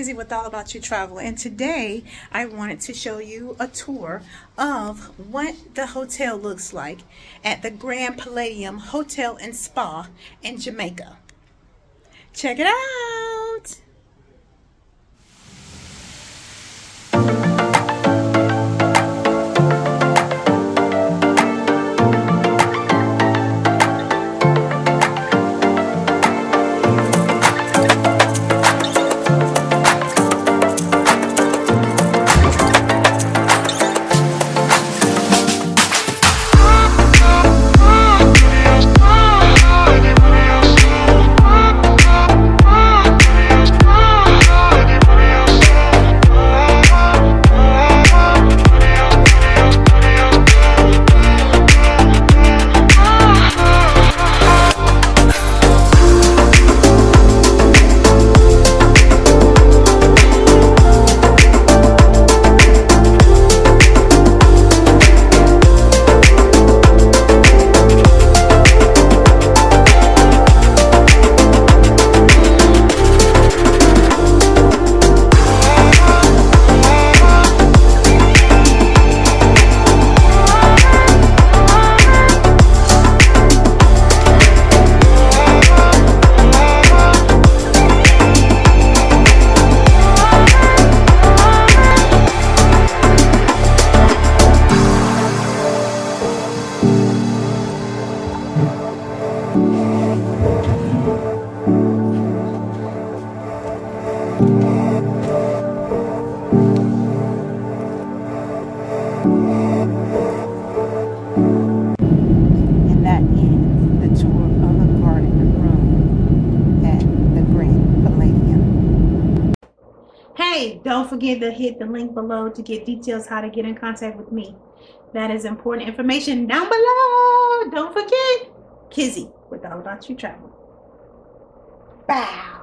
Kizzy with All About You Travel, and today I wanted to show you a tour of what the hotel looks like at the Grand Palladium Hotel and Spa in Jamaica. Check it out! And that ends the tour of the garden room at the Grand Palladium. Hey, don't forget to hit the link below to get details how to get in contact with me. That is important information down below. Don't forget, Kizzy with All About You Travel. Bow.